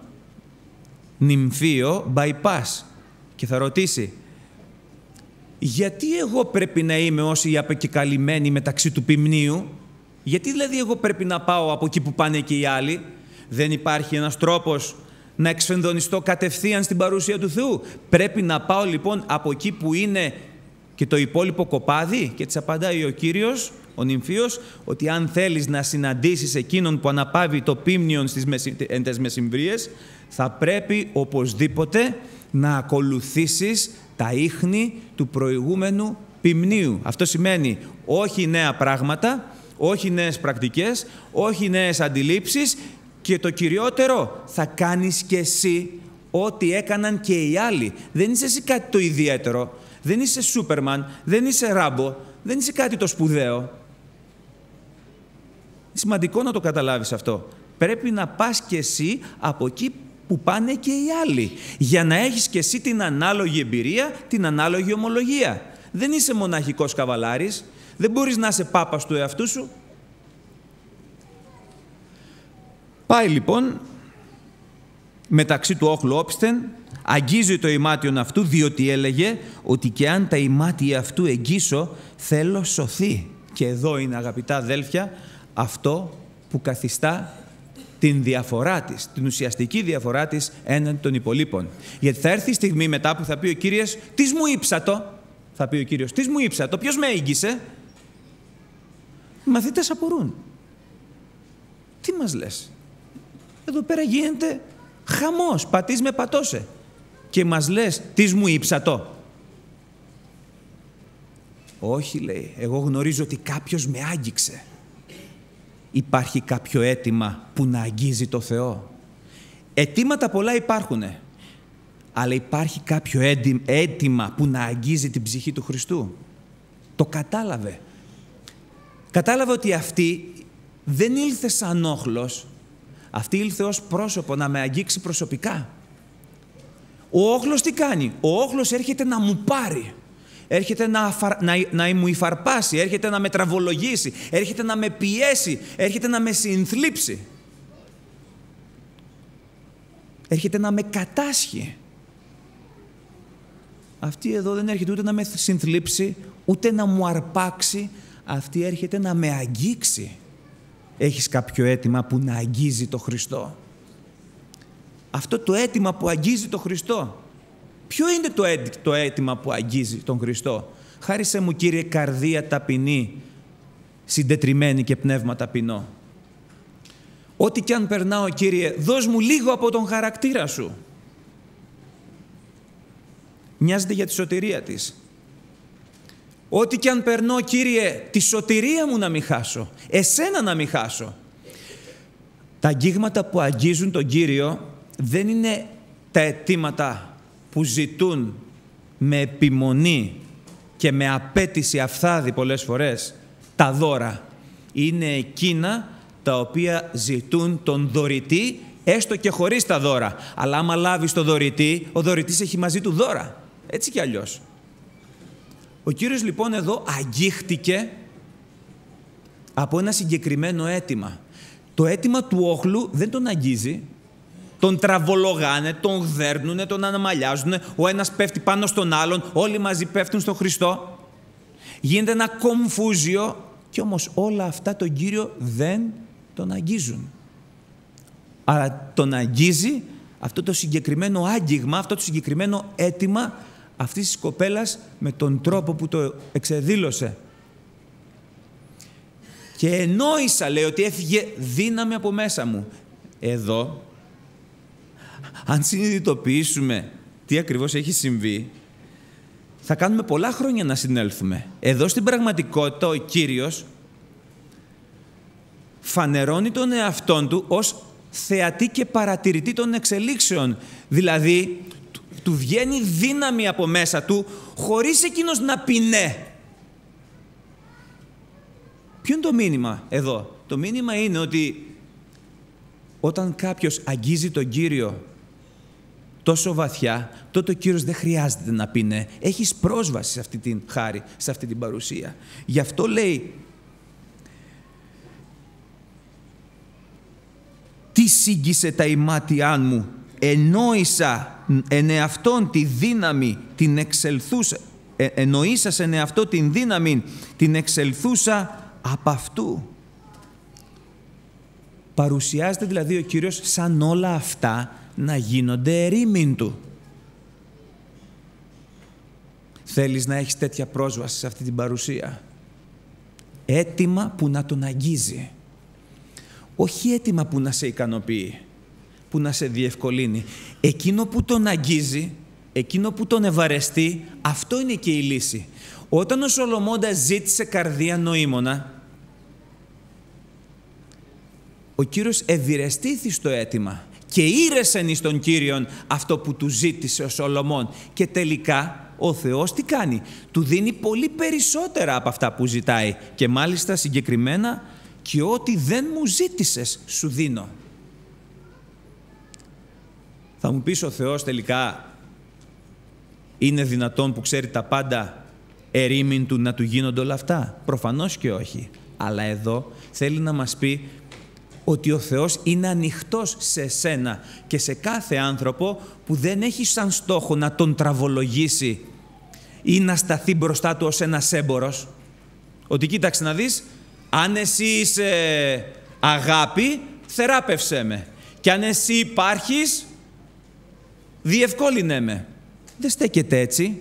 A: νυμφίο bypass και θα ρωτήσει, γιατί εγώ πρέπει να είμαι ως η απεκεκαλυμμένη μεταξύ του ποιμνίου? Γιατί δηλαδή εγώ πρέπει να πάω από εκεί που πάνε και οι άλλοι? Δεν υπάρχει ένας τρόπος να εξφενδονιστώ κατευθείαν στην παρουσία του Θεού? Πρέπει να πάω λοιπόν από εκεί που είναι και το υπόλοιπο κοπάδι? Και της απαντάει ο Κύριος, ο νυμφίος, ότι αν θέλεις να συναντήσεις εκείνον που αναπαύει το ποίμνιον στις μεση... εν τες μεσημβρίες, θα πρέπει οπωσδήποτε να ακολουθήσεις τα ίχνη του προηγούμενου ποιμνίου. Αυτό σημαίνει όχι νέα πράγματα, όχι νέες πρακτικές, όχι νέες αντιλήψεις και το κυριότερο, θα κάνεις και εσύ ό,τι έκαναν και οι άλλοι. Δεν είσαι εσύ κάτι το ιδιαίτερο, δεν είσαι Σούπερμαν, δεν είσαι Ράμπο, δεν είσαι κάτι το σπουδαίο. Είναι σημαντικό να το καταλάβεις αυτό. Πρέπει να πας και εσύ από εκεί που πάνε και οι άλλοι, για να έχεις και εσύ την ανάλογη εμπειρία, την ανάλογη ομολογία. Δεν είσαι μοναχικός καβαλάρης, δεν μπορείς να είσαι πάπας του εαυτού σου. Πάει λοιπόν μεταξύ του όχλου όπισθεν, αγγίζει το ημάτιον αυτού, διότι έλεγε ότι και αν τα ημάτια αυτού εγγύσω, θέλω σωθεί. Και εδώ είναι, αγαπητά αδέλφια, αυτό που καθιστά την διαφορά της, την ουσιαστική διαφορά της έναντι των υπολείπων. Γιατί θα έρθει η στιγμή μετά που θα πει ο Κύριος, «Τις μου ύψατο», θα πει ο Κύριος, «Τις μου ύψατο, ποιος με έγγισε?» Οι μαθητές απορούν. Τι μας λες? Εδώ πέρα γίνεται χαμός, πατείς με πατώσε. Και μας λες, «Τις μου ύψατο». Όχι, λέει, εγώ γνωρίζω ότι κάποιος με άγγιξε. Υπάρχει κάποιο αίτημα που να αγγίζει το Θεό? Αιτήματα πολλά υπάρχουνε, αλλά υπάρχει κάποιο αίτημα που να αγγίζει την ψυχή του Χριστού? Το κατάλαβε. Κατάλαβε ότι αυτή δεν ήλθε σαν όχλος, αυτή ήλθε ως πρόσωπο να με αγγίξει προσωπικά. Ο όχλος τι κάνει? Ο όχλος έρχεται να μου πάρει. Έρχεται να, αφα... να... να μου υφαρπάσει, έρχεται να με τραβολογήσει, έρχεται να με πιέσει, έρχεται να με συνθλίψει. Έρχεται να με κατάσχει. Αυτή εδώ δεν έρχεται ούτε να με συνθλίψει, ούτε να μου αρπάξει. Αυτή έρχεται να με αγγίξει. Έχεις κάποιο αίτημα που να αγγίζει το Χριστό? Αυτό το αίτημα που αγγίζει το Χριστό, Ποιο είναι το, έ, το αίτημα που αγγίζει τον Χριστό? Χάρισε μου, Κύριε, καρδία ταπεινή, συντετριμμένη και πνεύμα ταπεινό. Ό,τι κι αν περνάω, Κύριε, δώσ' μου λίγο από τον χαρακτήρα Σου. Νοιάζεται για τη σωτηρία της. Ό,τι κι αν περνώ, Κύριε, τη σωτηρία μου να μην χάσω, εσένα να μην χάσω. Τα αγγίγματα που αγγίζουν τον Κύριο δεν είναι τα αιτήματα που ζητούν με επιμονή και με απέτηση αφθάδη πολλές φορές τα δώρα. Είναι εκείνα τα οποία ζητούν τον δωρητή, έστω και χωρίς τα δώρα. Αλλά άμα λάβεις το δωρητή, ο δωρητής έχει μαζί του δώρα. Έτσι κι αλλιώς. Ο Κύριος λοιπόν εδώ αγγίχτηκε από ένα συγκεκριμένο αίτημα. Το αίτημα του όχλου δεν τον αγγίζει. Τον τραβολογάνε, τον γδέρνουνε, τον αναμαλιάζουνε, ο ένας πέφτει πάνω στον άλλον, όλοι μαζί πέφτουν στον Χριστό. Γίνεται ένα κομφούζιο και όμως όλα αυτά τον Κύριο δεν τον αγγίζουν. Αλλά τον αγγίζει αυτό το συγκεκριμένο άγγιγμα, αυτό το συγκεκριμένο αίτημα αυτής της κοπέλας με τον τρόπο που το εξεδήλωσε. Και εννοήσα, λέει, ότι έφυγε δύναμη από μέσα μου. Εδώ, αν συνειδητοποιήσουμε τι ακριβώς έχει συμβεί, θα κάνουμε πολλά χρόνια να συνέλθουμε. Εδώ στην πραγματικότητα ο Κύριος φανερώνει τον εαυτόν του ως θεατή και παρατηρητή των εξελίξεων. Δηλαδή, του βγαίνει δύναμη από μέσα του, χωρίς εκείνος να πει ναι. Ποιο είναι το μήνυμα εδώ? Το μήνυμα είναι ότι όταν κάποιος αγγίζει τον Κύριο τόσο βαθιά, τότε ο Κύριος δεν χρειάζεται να πει ναι. Έχεις πρόσβαση σε αυτή την χάρη, σε αυτή την παρουσία. Γι' αυτό λέει, τι σύγγισε τα ημάτια μου, ενόησα εν εαυτόν τη δύναμη, την εξελθούσα, ε, εννοήσας εν εαυτό την δύναμη, την εξελθούσα από αυτού. Παρουσιάζεται δηλαδή ο Κύριος σαν όλα αυτά να γίνονται ερήμην του. Θέλεις να έχεις τέτοια πρόσβαση σε αυτή την παρουσία? Έτοιμα που να τον αγγίζει. Όχι έτοιμα που να σε ικανοποιεί, που να σε διευκολύνει. Εκείνο που τον αγγίζει, εκείνο που τον ευαρεστεί, αυτό είναι και η λύση. Όταν ο Σολομώντας ζήτησε καρδία νοήμωνα, ο Κύριος ευηρεστήθη στο αίτημα και ήρεσεν εις τον Κύριον αυτό που του ζήτησε ο Σολομών. Και τελικά ο Θεός τι κάνει? Του δίνει πολύ περισσότερα από αυτά που ζητάει και μάλιστα συγκεκριμένα και ό,τι δεν μου ζήτησες σου δίνω. Θα μου πεις, ο Θεός τελικά είναι δυνατόν που ξέρει τα πάντα ερήμην του να του γίνονται όλα αυτά? Προφανώς και όχι. Αλλά εδώ θέλει να μας πει ότι ο Θεός είναι ανοιχτός σε σένα και σε κάθε άνθρωπο που δεν έχει σαν στόχο να τον τραβολογήσει ή να σταθεί μπροστά του ως ένας έμπορος. Ότι κοίταξε να δεις, αν εσύ είσαι αγάπη, θεράπευσέ με. Και αν εσύ υπάρχεις, διευκόλυνε με. Δεν στέκεται έτσι.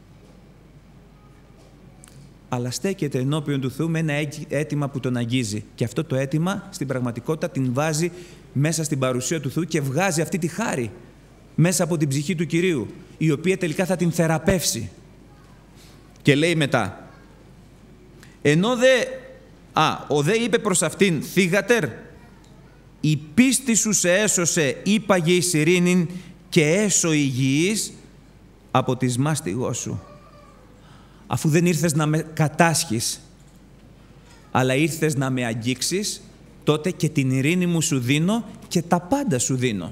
A: Αλλά στέκεται ενώπιον του Θεού με ένα αίτημα που τον αγγίζει. Και αυτό το αίτημα στην πραγματικότητα την βάζει μέσα στην παρουσία του Θεού και βγάζει αυτή τη χάρη μέσα από την ψυχή του Κυρίου, η οποία τελικά θα την θεραπεύσει. Και λέει μετά, ενώ δε, α, ο δε είπε προς αυτήν, θύγατερ, η πίστη σου σε έσωσε, είπαγε εις ειρήνην και έσω υγιής από της μάστιγός σου. Αφού δεν ήρθες να με κατάσχεις, αλλά ήρθες να με αγγίξεις, τότε και την ειρήνη μου σου δίνω και τα πάντα σου δίνω.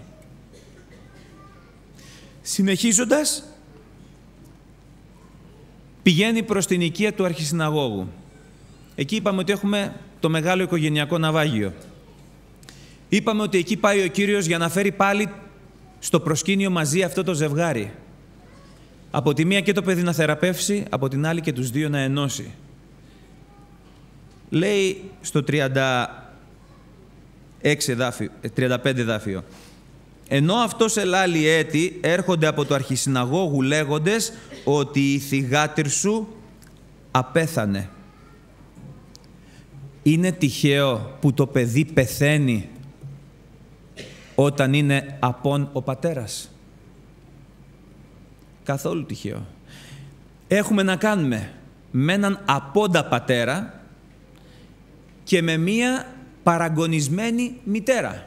A: Συνεχίζοντας, πηγαίνει προς την οικία του αρχισυναγώγου. Εκεί είπαμε ότι έχουμε το μεγάλο οικογενειακό ναυάγιο. Είπαμε ότι εκεί πάει ο Κύριος για να φέρει πάλι στο προσκήνιο μαζί αυτό το ζευγάρι. Από τη μία και το παιδί να θεραπεύσει, από την άλλη και τους δύο να ενώσει. Λέει στο τριάντα έξι εδάφιο, τριάντα πέντε εδάφιο, Ενώ αυτός ελάλη έτη, έρχονται από το αρχισυναγώγου λέγοντες ότι η θυγάτηρ σου απέθανε. Είναι τυχαίο που το παιδί πεθαίνει όταν είναι απόν ο πατέρας? Καθόλου τυχαίο. Έχουμε να κάνουμε με έναν απόντα πατέρα και με μία παραγωνισμένη μητέρα.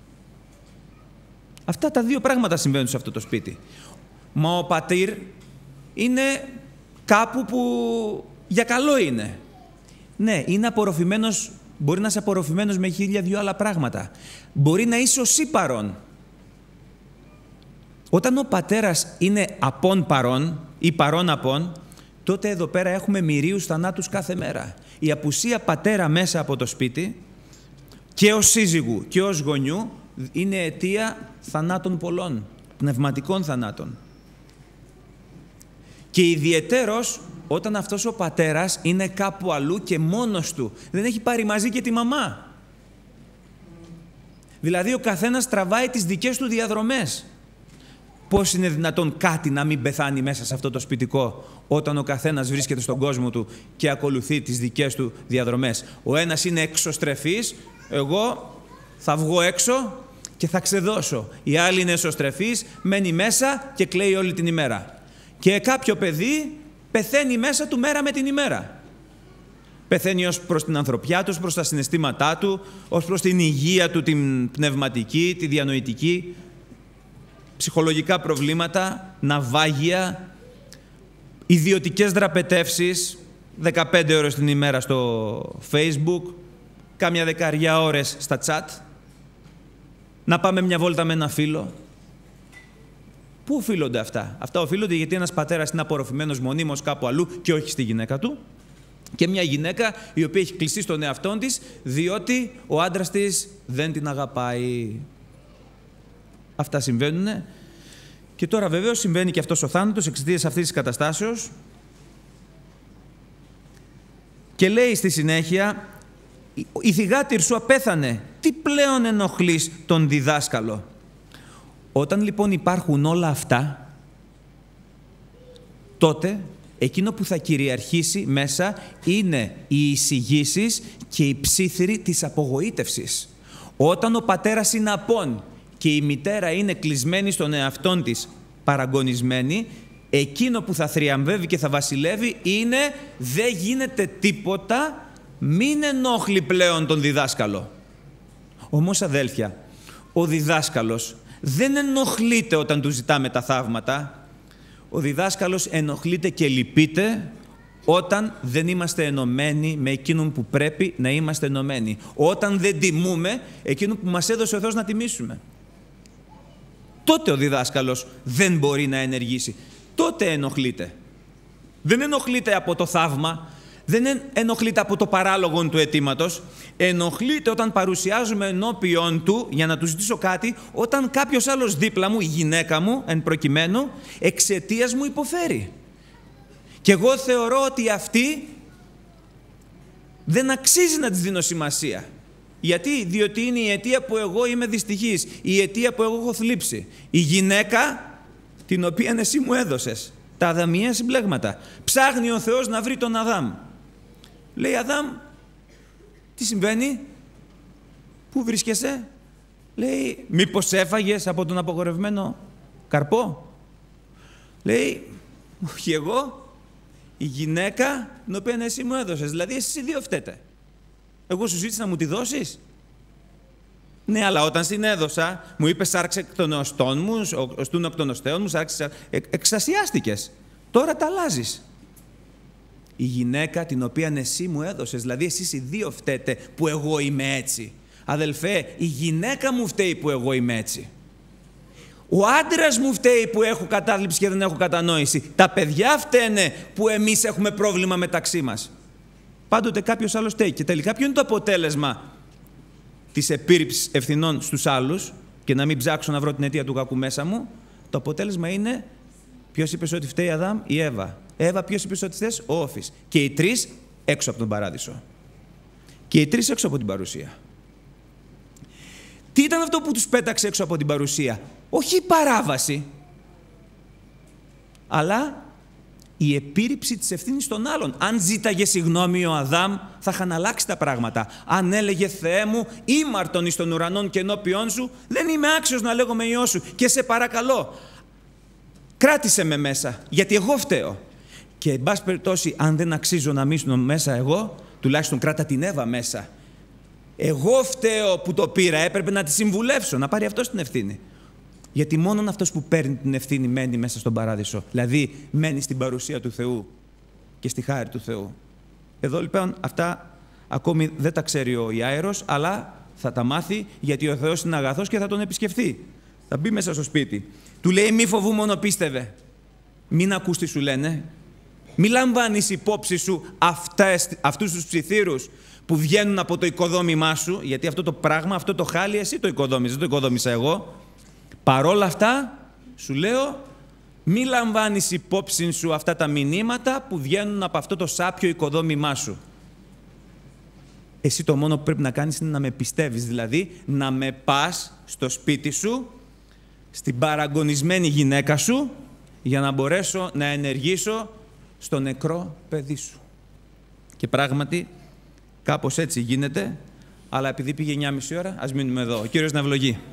A: Αυτά τα δύο πράγματα συμβαίνουν σε αυτό το σπίτι. Μα ο πατήρ είναι κάπου που για καλό είναι. Ναι, είναι απορροφημένος, μπορεί να είσαι απορροφημένος με χίλια δυο άλλα πράγματα. Μπορεί να είσαι ο σύ παρών. Όταν ο πατέρας είναι απόν παρών ή παρών απόν, τότε εδώ πέρα έχουμε μυρίους θανάτους κάθε μέρα. Η απουσία πατέρα μέσα από το σπίτι και ως σύζυγου και ως γονιού είναι αιτία θανάτων πολλών, πνευματικών θανάτων. Και ιδιαιτέρως όταν αυτός ο πατέρας είναι κάπου αλλού και μόνος του, δεν έχει πάρει μαζί και τη μαμά. Δηλαδή ο καθένας τραβάει τις δικές του διαδρομές. Πώς είναι δυνατόν κάτι να μην πεθάνει μέσα σε αυτό το σπιτικό όταν ο καθένας βρίσκεται στον κόσμο του και ακολουθεί τις δικές του διαδρομές? Ο ένας είναι εξωστρεφής, εγώ θα βγω έξω και θα ξεδώσω. Η άλλη είναι εσωστρεφής, μένει μέσα και κλαίει όλη την ημέρα. Και κάποιο παιδί πεθαίνει μέσα του μέρα με την ημέρα. Πεθαίνει ως προς την ανθρωπιά του, ως προς τα συναισθήματά του, ως προς την υγεία του, την πνευματική, τη διανοητική, ψυχολογικά προβλήματα, ναυάγια, ιδιωτικές δραπετεύσεις, δεκαπέντε ώρες την ημέρα στο Facebook, κάμια δεκαριά ώρες στα chat, να πάμε μια βόλτα με ένα φίλο. Πού οφείλονται αυτά? Αυτά οφείλονται γιατί ένας πατέρας είναι απορροφημένος μονίμως κάπου αλλού και όχι στη γυναίκα του, και μια γυναίκα η οποία έχει κλειστεί στον εαυτόν της διότι ο άντρας της δεν την αγαπάει. Αυτά συμβαίνουν. Και τώρα βεβαίως συμβαίνει και αυτός ο θάνατος εξαιτίας αυτής της καταστάσεως. Και λέει στη συνέχεια, η θυγάτηρ σου απέθανε, τι πλέον ενοχλείς τον διδάσκαλο? Όταν λοιπόν υπάρχουν όλα αυτά, τότε εκείνο που θα κυριαρχήσει μέσα είναι οι εισηγήσεις και η ψίθυρη της απογοήτευσης. Όταν ο πατέρας είναι απόν και η μητέρα είναι κλεισμένη στον εαυτόν της, παραγωνισμένη, εκείνο που θα θριαμβεύει και θα βασιλεύει είναι δεν γίνεται τίποτα, μην ενόχλει πλέον τον διδάσκαλο. Όμως αδέλφια, ο διδάσκαλος δεν ενοχλείται όταν του ζητάμε τα θαύματα. Ο διδάσκαλος ενοχλείται και λυπείται όταν δεν είμαστε ενωμένοι με εκείνον που πρέπει να είμαστε ενωμένοι. Όταν δεν τιμούμε εκείνον που μας έδωσε ο Θεός να τιμήσουμε. Τότε ο διδάσκαλος δεν μπορεί να ενεργήσει. Τότε ενοχλείται. Δεν ενοχλείται από το θαύμα, δεν ενοχλείται από το παράλογο του αιτήματος. Ενοχλείται όταν παρουσιάζουμε ενώπιον του για να του ζητήσω κάτι, όταν κάποιος άλλος δίπλα μου, η γυναίκα μου, εν προκειμένου, εξαιτίας μου υποφέρει. Και εγώ θεωρώ ότι αυτή δεν αξίζει να της δίνω σημασία. Γιατί? Διότι είναι η αιτία που εγώ είμαι δυστυχής, η αιτία που εγώ έχω θλίψει. Η γυναίκα την οποία εσύ μου έδωσες, τα αδαμιαία συμπλέγματα. Ψάχνει ο Θεός να βρει τον Αδάμ. Λέει, Αδάμ, τι συμβαίνει, πού βρίσκεσαι? Λέει, μήπως έφαγες από τον απογορευμένο καρπό? Λέει, όχι εγώ, η γυναίκα την οποία εσύ μου έδωσες. Δηλαδή, εσείς οι δύο φταίτε. Εγώ σου ζήτησα να μου τη δώσεις. Ναι, αλλά όταν στην έδωσα, μου είπες άρξε εκ των οστών μου, οστούν εκ των οστέων μου, άρξε, εξασιάστηκες. Τώρα τα αλλάζεις. Η γυναίκα την οποία εσύ μου έδωσες, δηλαδή εσείς οι δύο φταίτε που εγώ είμαι έτσι. Αδελφέ, η γυναίκα μου φταίει που εγώ είμαι έτσι. Ο άντρας μου φταίει που έχω κατάθλιψη και δεν έχω κατανόηση. Τα παιδιά φταίνε που εμείς έχουμε πρόβλημα μεταξύ μας. Πάντοτε κάποιος άλλος φταίει. Και τελικά ποιο είναι το αποτέλεσμα της επίρρηψης ευθυνών στους άλλους και να μην ψάξω να βρω την αιτία του κακού μέσα μου? Το αποτέλεσμα είναι ποιος είπε ότι φταίει Αδάμ? Η Εύα. Εύα, ποιος είπε ότι θες? Ο Όφης. Και οι τρεις έξω από τον παράδεισο. Και οι τρεις έξω από την παρουσία. Τι ήταν αυτό που τους πέταξε έξω από την παρουσία? Όχι η παράβαση, αλλά η επίρρηψη της ευθύνης των άλλων. Αν ζήταγε συγγνώμη ο Αδάμ, θα είχαν αλλάξει τα πράγματα. Αν έλεγε «Θεέ μου, ήμαρτον εις των ουρανών και ενώπιόν σου, δεν είμαι άξιος να λέγομαι Υιός σου και σε παρακαλώ, κράτησε με μέσα, γιατί εγώ φταίω». Και εν πάση περιπτώσει, αν δεν αξίζω να μείνω μέσα εγώ, τουλάχιστον κράτα την Εύα μέσα. Εγώ φταίω που το πήρα, έπρεπε να τη συμβουλεύσω, να πάρει αυτός την ευθύνη. Γιατί μόνον αυτός που παίρνει την ευθύνη μένει μέσα στον παράδεισο. Δηλαδή, μένει στην παρουσία του Θεού και στη χάρη του Θεού. Εδώ λοιπόν αυτά ακόμη δεν τα ξέρει ο Ιάειρος, αλλά θα τα μάθει, γιατί ο Θεός είναι αγαθός και θα τον επισκεφθεί. Θα μπει μέσα στο σπίτι. Του λέει μη φοβού, μόνο πίστευε. Μην ακούς τι σου λένε. Μη λαμβάνεις υπόψη σου αυτές, αυτούς τους ψιθύρους που βγαίνουν από το οικοδόμημά σου, γιατί αυτό το πράγμα, αυτό το χάλι εσύ το οικοδόμησες, δεν το οικοδόμησα εγώ. Παρόλα αυτά, σου λέω, μη λαμβάνεις υπόψη σου αυτά τα μηνύματα που βγαίνουν από αυτό το σάπιο οικοδόμημά σου. Εσύ το μόνο που πρέπει να κάνεις είναι να με πιστεύεις, δηλαδή να με πας στο σπίτι σου, στην παραγωνισμένη γυναίκα σου, για να μπορέσω να ενεργήσω στο νεκρό παιδί σου. Και πράγματι, κάπως έτσι γίνεται, αλλά επειδή πήγε εννιά και μισή ώρα, ας μείνουμε εδώ. Ο Κύριος να ευλογεί.